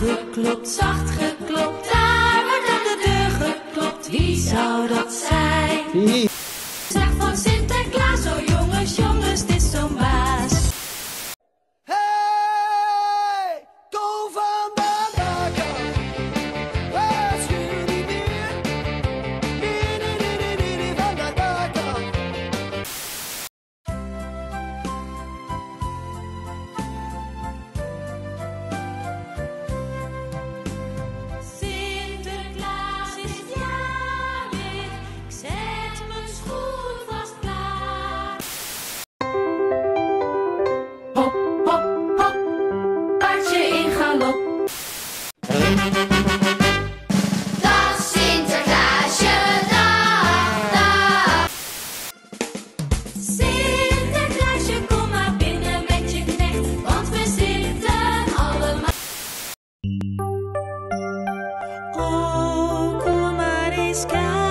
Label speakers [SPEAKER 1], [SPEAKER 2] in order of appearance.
[SPEAKER 1] geklopt, zacht geklopt, daar wordt aan de deur geklopt. Wie zou dat zijn? Zeg van Sinterklaas, oh jongens, jongens, het is zo'n baas.
[SPEAKER 2] Hey, kom van de daken, was jullie weer? Nee, van de daken.
[SPEAKER 1] Sinterklaas is jarig, ik zet mijn schoen vast klaar. Hop, hop, hop, paardje in galop.
[SPEAKER 3] Dag Sinterklaasje, dag, dag.
[SPEAKER 1] Sinterklaasje, kom maar binnen met je knecht, want we zitten allemaal. Oh, kom maar eens kijken.